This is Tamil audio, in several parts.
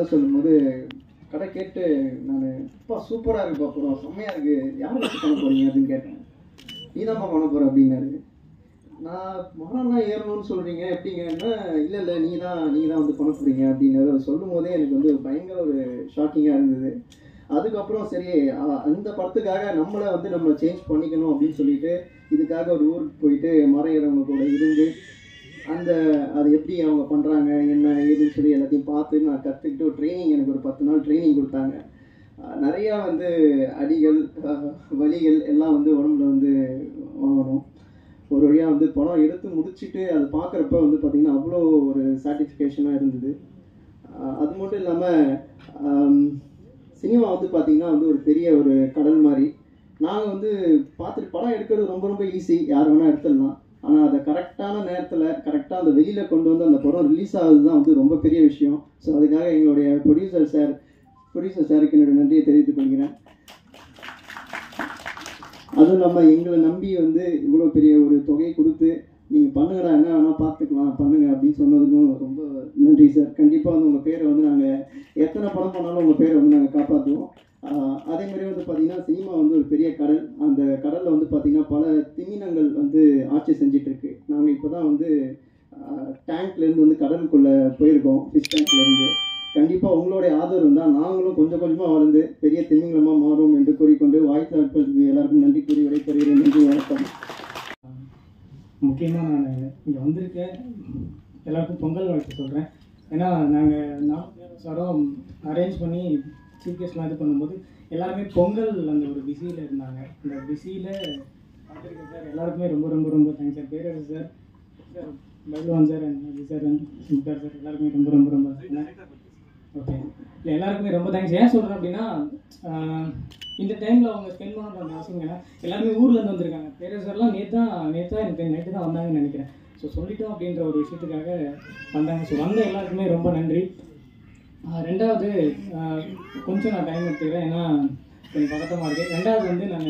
கதை சொல்லும்போது கதை கேட்டு நான் அப்பா சூப்பராக இருக்குப்பா படம் செம்மையாக இருக்குது, யார் வச்சு பண்ண போகிறீங்க அப்படின்னு கேட்டேன். நீ தான்ப்பா பண்ண போகிற அப்படின்னாரு. நான் மரம்லாம் ஏறணும்னு சொல்கிறீங்க எப்படிங்கன்னா, இல்லை இல்லை நீங்கள் தான் வந்து பண்ண போகிறீங்க அப்படிங்கிறத அவர் சொல்லும் போதே எனக்கு வந்து பயங்கர ஒரு ஷாக்கிங்காக இருந்தது. அதுக்கப்புறம் சரி அந்த படத்துக்காக நம்மளை வந்து நம்ம சேஞ்ச் பண்ணிக்கணும் அப்படின்னு சொல்லிட்டு இதுக்காக ஒரு ஊருக்கு போயிட்டு மரம் ஏறவங்க கூட இருந்து அது எப்படி அவங்க பண்ணுறாங்க என்ன ஏதுன்னு சொல்லி எல்லாத்தையும் பார்த்து நான் கற்றுக்கிட்டு ஒரு ட்ரைனிங், எனக்கு ஒரு 10 நாள் ட்ரைனிங் கொடுத்தாங்க. நிறையா வந்து அடிகள் வலிகள் எல்லாம் வந்து உடம்புல வந்து வாங்கணும். ஒரு வழியாக வந்து படம் எடுத்து முடிச்சுட்டு அது பார்க்குறப்ப வந்து பார்த்திங்கன்னா அவ்வளோ ஒரு சாட்டிஸ்ஃபேக்ஷனாக இருந்தது. அது மட்டும் இல்லாமல் சினிமா வந்து பார்த்திங்கன்னா வந்து ஒரு பெரிய ஒரு கடல் மாதிரி. நாங்கள் வந்து பார்த்துட்டு படம் எடுக்கிறது ரொம்ப ரொம்ப ஈஸி, யார் வேணால் எடுத்துடலாம். ஆனால் அதை கரெக்டான நேரத்தில் கரெக்டாக அந்த வெளியில் கொண்டு வந்து அந்த படம் ரிலீஸ் ஆகுது தான் வந்து ரொம்ப பெரிய விஷயம். ஸோ அதுக்காக எங்களுடைய ப்ரொடியூசர் சாருக்கு என்னோடய நன்றியை தெரிவித்துக் கொள்கிறேன். அதுவும் இல்லாமல் எங்களை நம்பி வந்து இவ்வளோ பெரிய ஒரு தொகையை கொடுத்து நீங்கள் பண்ணுங்கடா என்ன வேணால் பார்த்துக்கலாம் பண்ணுங்க அப்படின்னு சொன்னதுக்கும் ரொம்ப நன்றி சார். கண்டிப்பாக வந்து உங்கள் பேரை வந்து நாங்கள் எத்தனை படம் பண்ணாலும் உங்கள் பேரை வந்து நாங்கள் காப்பாற்றுவோம். அதே மாதிரி வந்து பார்த்திங்கன்னா சினிமா வந்து ஒரு பெரிய கடல். அந்த கடலில் வந்து பார்த்திங்கன்னா பல திமினங்கள் வந்து ஆட்சி செஞ்சிட்ருக்கு. நாங்கள் இப்போ தான் வந்து டேங்க்லேருந்து வந்து கடலுக்குள்ளே போயிருக்கோம், ஃபிஷ் டேங்க்லேருந்து. கண்டிப்பாக உங்களுடைய ஆதரவு இருந்தால் நாங்களும் கொஞ்சம் கொஞ்சமாக வளர்ந்து பெரிய திமிங்கலமாக மாறும் என்று கூறிக்கொண்டு வாய்ப்பு எல்லாருக்கும் நன்றி கூறி விடைபெறுகிறேன். நன்றி, வணக்கம். முக்கியமாக நான் இங்கே வந்திருக்கேன், எல்லாருக்கும் பொங்கல் வாழ்த்து சொல்கிறேன். ஏன்னா நாங்கள் சாரும் அரேஞ்ச் பண்ணி சீஃப் கெஸ்ட்லாம் இது பண்ணும்போது எல்லாருமே பொங்கல் அந்த ஒரு பிஸியில் இருந்தாங்க. அந்த பிஸியில் பார்த்துருக்கேன் சார். எல்லாருக்குமே ரொம்ப ரொம்ப ரொம்ப thanks sir. Perarasu sir, sir Pailwan sir, and sir Sumithar sir, எல்லாருக்குமே ரொம்ப ரொம்ப ரொம்ப ஓகே. இல்லை எல்லாருக்குமே ரொம்ப தேங்க்ஸ். ஏன் சொல்கிறேன் அப்படின்னா, இந்த டைமில் அவங்க ஸ்பெண்ட் பண்ணுற அந்த அவசியம் ஏன்னா எல்லாருமே ஊர்லேருந்து வந்திருக்காங்க. பேரரசு சார்லாம் நைட்டு தான் வந்தாங்கன்னு நினைக்கிறேன். ஸோ சொல்லிட்டோம் அப்படின்ற ஒரு விஷயத்துக்காக வந்தாங்க. ஸோ வந்த எல்லாருக்குமே ரொம்ப நன்றி. ரெண்டாவது கொஞ்சம் நான் டைம் எடுத்துக்கிறேன், ஏன்னா கொஞ்சம் பதட்டமாக இருக்குது. ரெண்டாவது வந்து நான்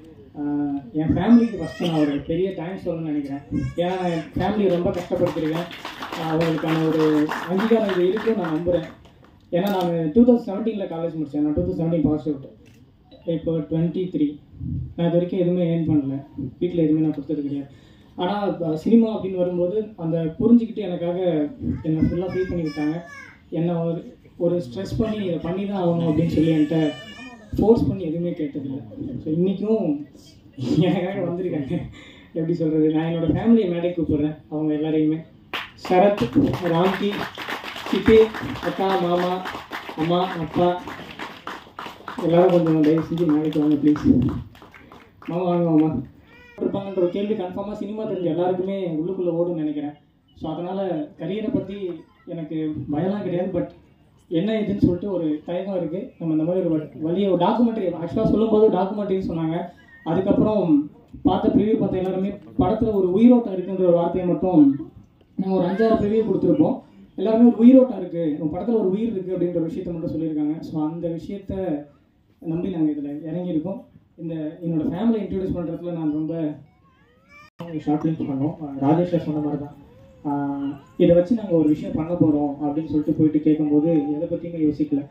என் ஃபேமிலிக்கு ஃபஸ்ட்டு நான் ஒரு பெரிய தேங்க்ஸ் சொல்லணும்னு நினைக்கிறேன். ஏன்னா நான் என் ஃபேமிலியை ரொம்ப கஷ்டப்படுத்திருக்கேன். அவங்களுக்கான ஒரு அங்கீகாரம் இது இருக்குன்னு நான் நம்புகிறேன். ஏன்னா நான் 2017 காலேஜ் முடித்தேன். நான் 2017 பாஸ் அவுட். இப்போ 23. நான் இது வரைக்கும் எதுவுமே ஏர்ன் பண்ணல, வீட்டில் எதுவுமே நான் கொடுத்தது கிடையாது. ஆனால் சினிமா அப்படின்னு வரும்போது அந்த புரிஞ்சுக்கிட்டு எனக்காக என்னை ஃபுல்லாக ஃபீல் பண்ணி விட்டாங்க. என்னை ஒரு ஸ்ட்ரெஸ் பண்ணி இதை பண்ணி தான் ஆகணும் அப்படின்னு சொல்லி என்கிட்ட ஃபோர்ஸ் பண்ணி எதுவுமே கேட்டதில்லை. ஸோ இன்றைக்கும் எனக்காக வந்திருக்காங்க. எப்படி சொல்கிறது, நான் என்னோடய ஃபேமிலியை மேடைக்கு கூப்பிட்றேன். அவங்க எல்லாரையுமே சரத், ராம்கி, சித்தி, அக்கா, மாமா, அம்மா, அப்பா எல்லோரும் கொஞ்சம் தயவு செஞ்சு மேடைக்கு வாங்க ப்ளீஸ். மாமா வாங்க. மாமா இருப்பாங்கன்ற ஒரு கேள்வி கன்ஃபார்மாக சினிமா தெரிஞ்ச எல்லாருக்குமே உள்ளுக்குள்ளே ஓடுன்னு நினைக்கிறேன். ஸோ அதனால் கரியரை பற்றி எனக்கு பயம்லாம் கிடையாது. பட் என்ன இதுன்னு சொல்லிட்டு ஒரு தயக்கம் இருக்குது. நம்ம இந்த மாதிரி ஒரு வழியை ஒரு டாக்குமெண்ட்ரி ஆக்சுவலாக சொல்லும்போது டாக்குமெண்ட்ரின்னு சொன்னாங்க. அதுக்கப்புறம் ப்ரிவியூ பார்த்த எல்லாருமே படத்தில் ஒரு உயிரோட்டம் இருக்குன்ற ஒரு வார்த்தையை மட்டும் நாங்கள் ஒரு 5-6 ப்ரிவியூ கொடுத்துருப்போம். எல்லாருமே ஒரு உயிரோட்டம் இருக்குது, உங்கள் படத்தில் ஒரு உயிர் இருக்குது அப்படின்ற ஒரு விஷயத்த மட்டும் சொல்லியிருக்காங்க. ஸோ அந்த விஷயத்த நம்பி நாங்கள் இதில் இறங்கியிருக்கோம். என்னோடய ஃபேமிலியை இன்ட்ரடியூஸ் பண்ணுறதுல நான் ரொம்ப ஷார்ட் ஃபிலிம்ஸ் பண்ணோம். ராஜேஷ் சார் சொன்ன மாதிரி தான் இதை வச்சு நாங்கள் ஒரு விஷயம் பண்ண போகிறோம் அப்படின்னு சொல்லிட்டு போயிட்டு கேட்கும்போது எதை பற்றியுமே யோசிக்கல.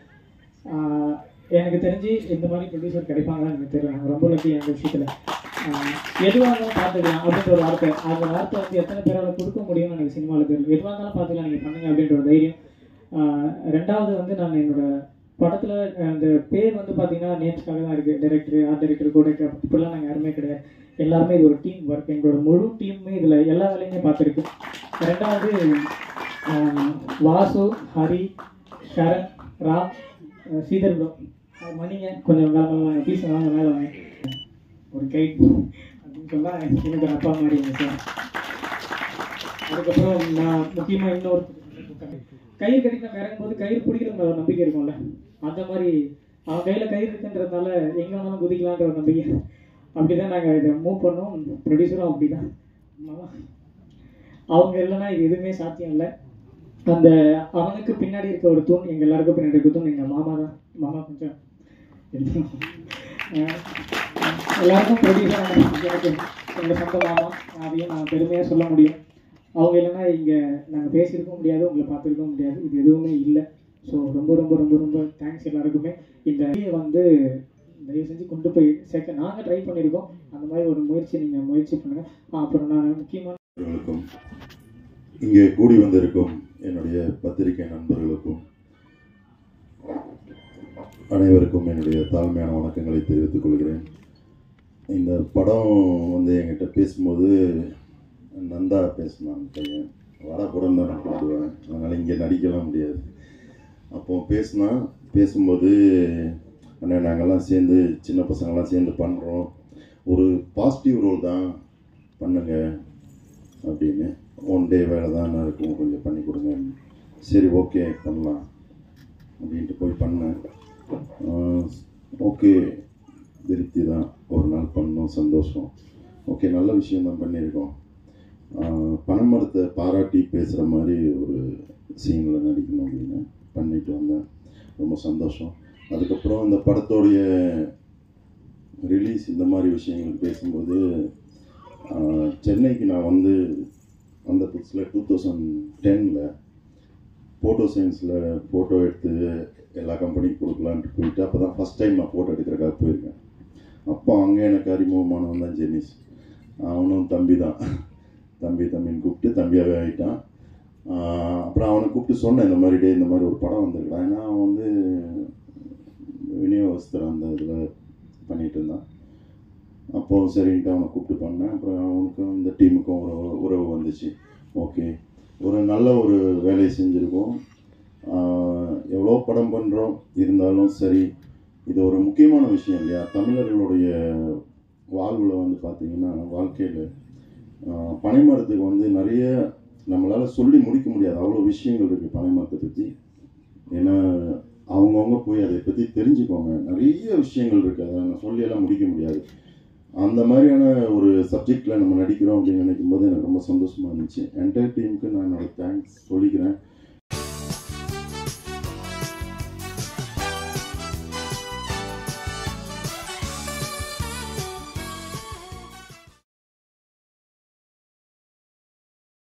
எனக்கு தெரிஞ்சு இந்த மாதிரி ப்ரொடியூசர் கிடைப்பாங்கன்னு எனக்கு தெரியல. நாங்கள் ரொம்ப லக்கி அந்த விஷயத்தில். எதுவாக இருந்தாலும் பார்த்துக்கலாம் அப்படின்ற ஒரு வார்த்தை, அந்த வார்த்தை வந்து எத்தனை பேரால் கொடுக்க முடியும்னு எனக்கு சினிமாவில் தெரியும். எதுவாக இருந்தாலும் பார்த்துக்கலாம், நீங்கள் பண்ணுங்க அப்படின்ற ஒரு தைரியம். ரெண்டாவது வந்து நான் என்னோடய படத்தில் அந்த பேர் வந்து பார்த்தீங்கன்னா நேம்ஸ்க்காக தான் இருக்குது. டைரக்டர், ஆர்ட் டைரக்டர், கோடைக்கர் இப்படிலாம் நாங்கள் யாருமே கிடையாது. எல்லாருமே இது ஒரு டீம் ஒர்க். எங்களோட முழு டீமுமே இதில் எல்லா வேலையுமே பார்த்துருக்கு. ரெண்டாவது வாசு, ஹரி, ஷரண், ராம், ஸ்ரீதர் ப்ரோ, மணிங்க கொஞ்சம் மேலே வாங்க ப்ளீஸ், வாங்க மேலே வாங்க. ஒரு கைட் அப்படின்னு சொன்னால் எனக்கு ஒரு அப்பா மாதிரி சார். அதுக்கப்புறம் நான் முக்கியமாக இன்னொரு கயிறு கட்டி நம்ம இறங்கும்போது கயிறு பிடிக்கிற ஒரு நம்பிக்கை இருக்கும்ல, அந்த மாதிரி அவன் கையில் கயிறு இருக்குன்றதுனால எங்கே வேணாலும் குதிக்கலான்ற ஒரு நம்பிக்கை. அப்படி தான் நாங்கள் இதை மூவ் பண்ணோம். ப்ரொடியூசரும் அப்படி தான். அவங்க இல்லைன்னா இது எதுவுமே சாத்தியம் இல்லை. அந்த அவனுக்கு பின்னாடி இருக்க ஒரு தூண், எங்கள் எல்லாருக்கும் பின்னாடி இருக்க தூண் எங்கள் மாமா தான். மாமா கொஞ்சம் எல்லாருக்கும் ப்ரொடியூசர் எனக்கு எங்கள் சொந்த மாமா, அதையும் நான் பெருமையாக சொல்ல முடியும். அவங்க இல்லைன்னா இங்கே நாங்கள் பேசியிருக்க முடியாது, உங்களை பார்த்துருக்க முடியாது, இது எதுவுமே இல்லை. ஸோ ரொம்ப ரொம்ப ரொம்ப ரொம்ப தேங்க்ஸ் எல்லாருக்குமே. இந்த ஐடியை வந்து தயவு செஞ்சு கொண்டு போய் சேர்க்க நாங்கள் ட்ரை பண்ணியிருக்கோம். அந்த மாதிரி ஒரு நீங்கள் முயற்சி பண்ணுங்கள். அப்புறம் நான் முக்கியமான இங்கே கூடி வந்திருக்கும் என்னுடைய பத்திரிகை நண்பர்களுக்கும் அனைவருக்கும் என்னுடைய தாழ்மையான வணக்கங்களை தெரிவித்துக் கொள்கிறேன். இந்த படம் வந்து என்கிட்ட பேசும்போது நந்தா பேசினான் பையன், வடபடம் தான் நான் கூப்பிடுவேன், அதனால் இங்கே நடிக்கலாம் முடியாது. அப்போது பேசும்போது அண்ணா நாங்கள்லாம் சேர்ந்து சின்ன பசங்கள்லாம் சேர்ந்து பண்ணுறோம், ஒரு பாசிட்டிவ் ரோல் தான் பண்ணுங்க அப்படின்னு, ஒன் டே வேலை தான் இருக்கும், கொஞ்சம் பண்ணி கொடுங்க. சரி ஓகே பண்ணலாம் அப்படின்ட்டு போய் பண்ணேன். ஓகே திருப்தி தான், ஒரு நாள் பண்ணோம், சந்தோஷம், ஓகே நல்ல விஷயந்தான் பண்ணியிருக்கோம். பனைமரத்தை பாராட்டி பேசுகிற மாதிரி ஒரு சீனில் நடிக்கணும் அப்படின்னு பண்ணிட்டு வந்தேன். ரொம்ப சந்தோஷம். அதுக்கப்புறம் இந்த படத்தோடைய ரிலீஸ் இந்த மாதிரி விஷயங்கள் பேசும்போது சென்னைக்கு நான் வந்து அந்த புதுசில் 2010 ஃபோட்டோ சயின்ஸில் ஃபோட்டோ எடுத்து எல்லா கம்பெனிக்கும் கொடுக்கலான்ட்டு போயிட்டு, அப்போ தான் ஃபஸ்ட் டைம் நான் ஃபோட்டோ எடுக்கிறக்காக போயிருக்கேன். அப்போ அங்கே எனக்கு அறிமுகமானவன் தான் ஜெனிஸ். அவனும் தம்பின்னு கூப்பிட்டு தம்பியாகவே ஆகிட்டான். அப்புறம் அவனை கூப்பிட்டு சொன்னேன், இந்த மாதிரி இந்த மாதிரி ஒரு படம் வந்திருக்கான். ஏன்னா அவன் வந்து விநியோகஸ்தர் அந்த இதில் பண்ணிகிட்டு இருந்தான். அப்போது சரின்ட்டு அவனை கூப்பிட்டு பண்ணேன். அப்புறம் அவனுக்கும் இந்த டீமுக்கும் ஒரு உறவு வந்துச்சு. ஓகே ஒரு நல்ல ஒரு வேலையை செஞ்சுருக்கோம். எவ்வளோ படம் பண்ணுறோம், இருந்தாலும் சரி இது ஒரு முக்கியமான விஷயம் இல்லையா? தமிழர்களுடைய வாழ்வில் வந்து பார்த்திங்கன்னா, வாழ்க்கையில் பனைமரத்துக்கு வந்து நிறைய நம்மளால் சொல்லி முடிக்க முடியாது, அவ்வளோ விஷயங்கள் இருக்குது பனைமரத்தை பற்றி. ஏன்னா அவங்கவுங்க போய் அதை பற்றி தெரிஞ்சுக்கோங்க, நிறைய விஷயங்கள் இருக்குது, அதை நான் சொல்லியெல்லாம் முடிக்க முடியாது. அந்த மாதிரியான ஒரு சப்ஜெக்டில் நம்ம நடிக்கிறோம் அப்படின்னு நினைக்கும் போது எனக்கு ரொம்ப சந்தோஷமாக இருந்துச்சு. என்டையர் டீமுக்கு நான் என்னோடய தேங்க்ஸ் சொல்லிக்கிறேன்.